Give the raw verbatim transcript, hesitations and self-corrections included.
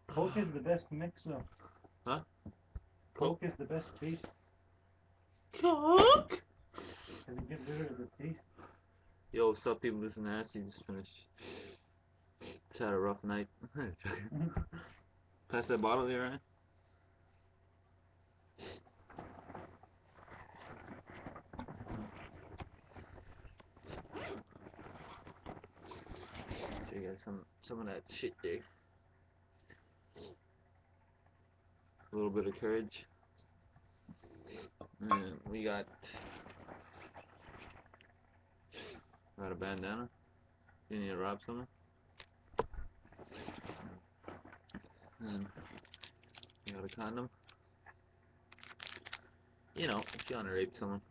Coke is the best mix though. Huh? Coke is the best taste. Coke! Cause it gets rid of the taste. Yo, what's up, people? This is Nasty. Just finished. Just had a rough night. Pass that bottle there, Ryan. Show you guys some some of that shit there. A little bit of courage. And we got got a bandana. You need to rob someone. And we got a condom. You know, if you want to rape someone.